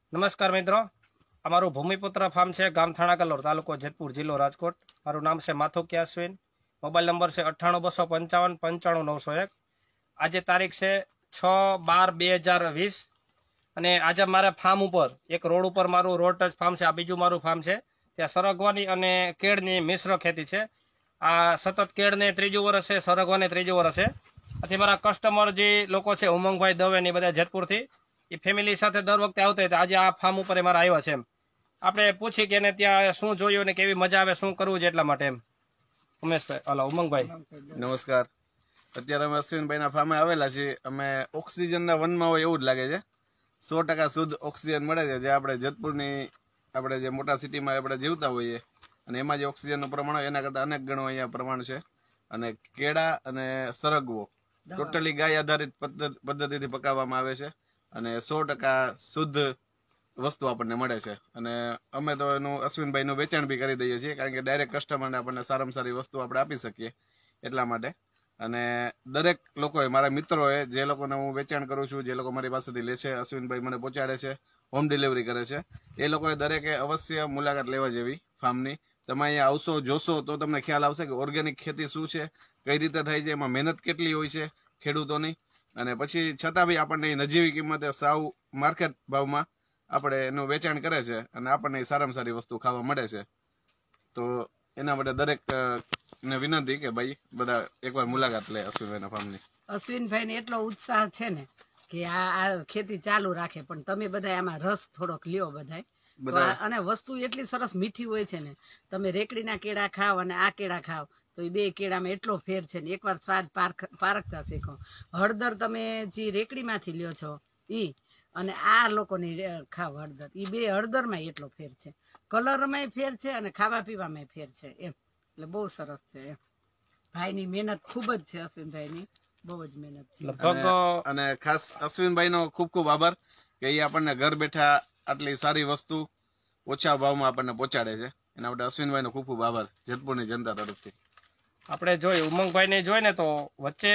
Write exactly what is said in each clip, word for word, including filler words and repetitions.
નમસ્કાર મિત્રો, અમારું ભૂમિપુત્ર ફાર્મ છે ગામ થાણા કલોર, તાલુકો જેતપુર, જિલ્લો રાજકોટ. મારું નામ છે માથુકિયા અશ્વિન. મોબાઈલ નંબર છે અઠ્ઠાણું બસો પંચાવન પંચાણું નવસો એક. આજે તારીખ છે છ બાર બે હજાર વીસ અને આજે મારા ફાર્મ ઉપર એક રોડ ઉપર મારું રોડ ટચ ફાર્મ છે. આ બીજું મારું ફાર્મ છે. ત્યાં સરગવાની અને કેળની મિશ્ર ખેતી છે. આ સતત કેળને ત્રીજું વર્ષ છે, સરગવાને ત્રીજું વર્ષ છે. આથી મારા કસ્ટમર જે લોકો છે ઉમંગભાઈ દવે ને બધા જેતપુરથી, એ ફેમિલી સાથે દર વખતે આવતા હોય. આજે આ ફાર્મ ઉપર મારા આવ્યા છે. એમ આપણે પૂછી કે એને ત્યાં શું જોયું ને કેવી મજા આવે, શું કરવું છે એટલા માટે. એમ ઉમેશભાઈ, હલો ઉમંગભાઈ, નમસ્કાર. અત્યારે અમે અશ્વિનભાઈ ના ફાર્મે આવેલા છીએ. અમે ઓક્સિજન ના વનમાં હોય એવું જ લાગે છે. સો ટકા શુદ્ધ ઓક્સિજન મળે છે, જે આપણે જેતપુરની આપણે જે મોટા સિટીમાં આપણે જીવતા હોઈએ અને એમાં જે ઓક્સિજનનું પ્રમાણ હોય એના કરતા અનેક ગણો અહીંયા પ્રમાણ છે. અને કેળા અને સરગવો ટોટલી ગાય આધારિત પદ્ધતિથી પકાવવામાં આવે છે અને સો ટકા શુદ્ધ વસ્તુ આપણને મળે છે. અને અમે તો એનું અશ્વિનભાઈનું વેચાણ બી કરી દઈએ છીએ, કારણ કે ડાયરેક્ટ કસ્ટમરને આપણને સારામાં સારી વસ્તુ આપણે આપી શકીએ એટલા માટે. અને દરેક લોકોએ, મારા મિત્રોએ, જે લોકોને હું વેચાણ કરું છું, જે લોકો મારી પાસેથી લે છે, અશ્વિનભાઈ મને પહોંચાડે છે, હોમ ડિલિવરી કરે છે, એ લોકોએ દરેકે અવશ્ય મુલાકાત લેવા જેવી ફાર્મની. તમે અહીંયા આવશો, જોશો તો તમને ખ્યાલ આવશે કે ઓર્ગેનિક ખેતી શું છે, કઈ રીતે થાય છે, એમાં મહેનત કેટલી હોય છે ખેડૂતોની. અને પછી છતાં બી આપણને નજીવી કિંમતે સાવ માર્કેટ ભાવમાં આપણે એનું વેચાણ કરે છે અને આપણને સારામાં સારી વસ્તુ ખાવા મળે છે. તો એના માટે દરેક ને વિનંતી કે ભાઈ બધા એકવાર મુલાકાત લે અશ્વિનભાઈના ફાર્મની. અશ્વિનભાઈ ને એટલો ઉત્સાહ છે ને કે આ આ ખેતી ચાલુ રાખે, પણ તમે બધા આમાં રસ થોડોક લ્યો બધા. અને વસ્તુ એટલી સરસ મીઠી હોય છે ને, તમે રેકડીના કેળા ખાવ અને આ કેળા ખાવ તો એ બે કેળામાં એટલો ફેર છે ને. એકવાર સ્વાદ પારખતા શીખો. હળદર તમે જે રેકડીમાંથી લ્યો છો ઈ અને આ લોકોની ખાવ હળદર, એ બે હળદરમાં એટલો ફેર છે, કલરમાં ફેર છે અને ખાવા પીવામાં ફેર છે. એમ એટલે બહુ સરસ છે. એમ ભાઈની મહેનત ખૂબ જ છે, અશ્વિનભાઈની બહુ જ મહેનત છે. અને ખાસ અશ્વિનભાઈનો ખૂબ ખૂબ આભાર કે એ આપણને ઘર બેઠા આટલી સારી વસ્તુ ઓછા ભાવમાં આપણને પહોંચાડે છે. એના માટે અશ્વિનભાઈનો ખૂબ ખૂબ આભાર જેતપુરની જનતા તરફથી. આપણે જોઈ ઉમંગભાઈ ને જોઈ ને તો વચ્ચે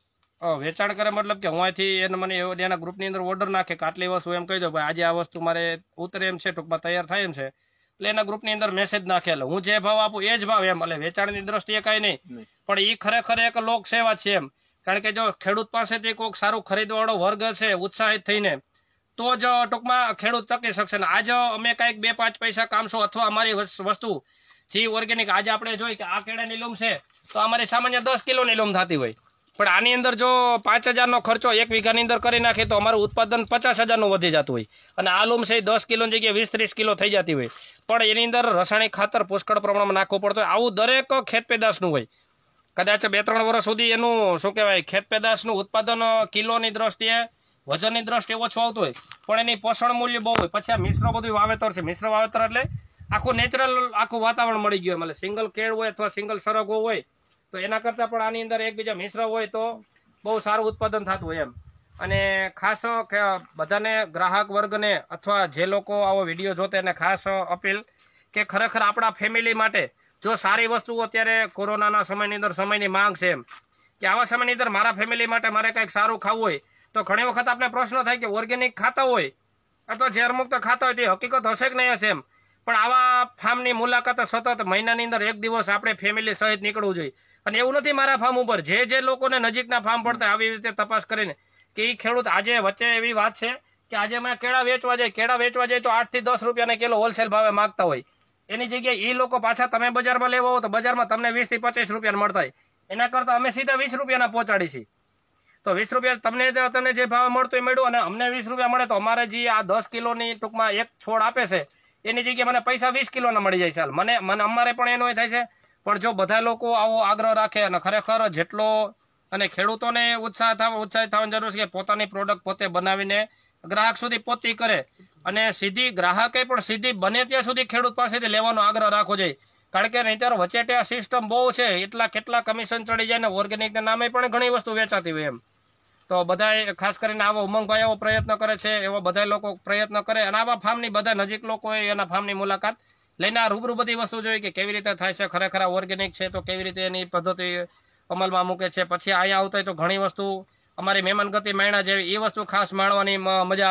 વેચાણ કરે, મતલબ કે હું અહીંથી એને મને એના ગ્રુપની અંદર ઓર્ડર નાખે કે આટલી વસ્તુ, એમ કહી દો ભાઈ આજે આ વસ્તુ મારે ઉતરે એમ છે, ટૂંકમાં તૈયાર થાય એમ છે, એટલે એના ગ્રુપની અંદર મેસેજ નાખેલો. હું જે ભાવ આપું એ જ ભાવ, એમ એટલે વેચાણની દ્રષ્ટિએ કઈ નહીં, પણ એ ખરેખર એક લોક સેવા છે. એમ કારણ કે જો ખેડૂત પાસેથી કોઈક સારું ખરીદવાળો વર્ગ છે ઉત્સાહિત થઈને, તો જ ટૂંકમાં ખેડૂત ટકી શકશે. ને આજ અમે કઈક બે પાંચ પૈસા કામશો અથવા અમારી વસ્તુ જે ઓર્ગેનિક, આજે આપણે જોઈ કે આ કેળાની લૂમ છે તો અમારી સામાન્ય દસ કિલોની લૂમ થતી હોય, પણ આની અંદર જો પાંચ હજારનો ખર્ચો એક વીઘાની અંદર કરી નાખીએ તો અમારું ઉત્પાદન પચાસ હજારનું વધી જતું હોય. અને આ લૂમ છે દસ કિલોની જગ્યાએ વીસ ત્રીસ કિલો થઈ જતી હોય, પણ એની અંદર રાસાયણિક ખાતર પુષ્કળ પ્રમાણમાં નાખવું પડતું હોય. આવું દરેક ખેત પેદાશનું હોય. કદાચ બે ત્રણ વર્ષ સુધી એનું શું કહેવાય, ખેત પેદાશનું ઉત્પાદન કિલોની દ્રષ્ટિએ, વજનની દ્રષ્ટિએ ઓછું આવતું હોય, પણ એની પોષણ મૂલ્ય બહુ હોય. પછી આ મિશ્ર બધું વાવેતર છે. મિશ્ર વાવેતર એટલે આખું નેચરલ આખું વાતાવરણ મળી ગયું. એટલે સિંગલ કેળ હોય અથવા સિંગલ સરગવો હોય તો એના કરતાં પણ આની અંદર એકબીજા મિશ્ર હોય તો બહુ સારું ઉત્પાદન થતું હોય. એમ અને ખાસ બધાને, ગ્રાહક વર્ગને અથવા જે લોકો આવો વિડીયો જોતે એને ખાસ અપીલ કે ખરેખર આપણા ફેમિલી માટે જો સારી વસ્તુ અત્યારે કોરોનાના સમયની અંદર સમયની માંગ છે, એમ કે આવા સમયની અંદર મારા ફેમિલી માટે મારે કંઈક સારું ખાવું હોય તો ઘણી વખત આપણે પ્રશ્ન થાય કે ઓર્ગેનિક ખાતા હોય અથવા ઝેરમુક્ત ખાતા હોય તો એ હકીકત હશે કે નહીં હશે. એમ પણ આવા ફાર્મની મુલાકાત સતત મહિનાની અંદર એક દિવસ આપણે ફેમિલી સહિત નીકળવું જોઈએ. અને એવું નથી મારા ફાર્મ ઉપર, જે જે લોકોને નજીકના ફાર્મ પડતા આવી રીતે તપાસ કરીને કે એ ખેડૂત, આજે વચ્ચે એવી વાત છે કે આજે અમે કેળા વેચવા જાય કેળા વેચવા જાય તો આઠ થી દસ રૂપિયાના કિલો હોલસેલ ભાવે માગતા હોય. એની જગ્યાએ એ લોકો પાછા તમે બજારમાં લેવા હો તો બજારમાં તમને વીસ થી પચીસ રૂપિયા મળતા હોય. એના કરતા અમે સીધા વીસ રૂપિયાના પહોંચાડી છીએ. તો વીસ રૂપિયા તમને તમને જે ભાવ મળતો એ મળ્યું અને અમને વીસ રૂપિયા મળે તો અમારે જે આ દસ કિલોની ટૂંકમાં એક છોડ આપે છે એની જગ્યાએ મને પૈસા વીસ કિલોના મળી જાય છે. મને મને અમારે પણ એનો થાય છે. પણ જો બધા લોકો આવો આગ્રહ રાખે અને ખરેખર જેટલો, અને ખેડૂતોને ઉત્સાહ થવા ઉત્સાહિત થવાની જરૂર છે કે પોતાની પ્રોડક્ટ પોતે બનાવીને ગ્રાહક સુધી પહોંચી કરે, અને સીધી ગ્રાહકે પણ સીધી બને ત્યાં સુધી ખેડૂત પાસેથી લેવાનો આગ્રહ રાખવો જોઈએ. કારણ કે નહીંતર વચેટે આ સિસ્ટમ બહુ છે, એટલા કેટલા કમિશન ચડી જાય ને ઓર્ગેનિકના નામે પણ ઘણી વસ્તુ વેચાતી હોય. એમ તો બધા ખાસ કરીને આવો ઉમંગભાઈ એવો પ્રયત્ન કરે છે, એવો બધા લોકો પ્રયત્ન કરે. અને આવા ફાર્મની બધા નજીક લોકોએ એના ફાર્મની મુલાકાત લઈને આ રૂબરૂ બધી વસ્તુ જોઈ કે કેવી રીતે થાય છે, ખરેખર ઓર્ગેનિક છે તો કેવી રીતે એની પદ્ધતિ અમલમાં મૂકે છે. પછી અહીંયા આવતા હોય તો ઘણી વસ્તુ અમારી મહેમાનગતિ માણ્યા જેવી એ વસ્તુ ખાસ માણવાની મજા આવે.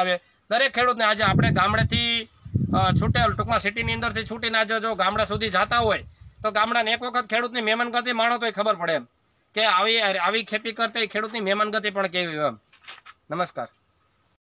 દરેક ખેડૂતને આજે આપણે ગામડેથી છૂટેલ ટૂંકમાં સિટીની અંદરથી છૂટીને આજે જો ગામડા સુધી જતા હોય તો ગામડાને એક વખત ખેડૂતની મહેમાનગતિ માણો તો ખબર પડે એમ કે આવી આવી ખેતી કરતા ખેડૂતની મહેમાનગતિ પણ કેવી એમ. નમસ્કાર.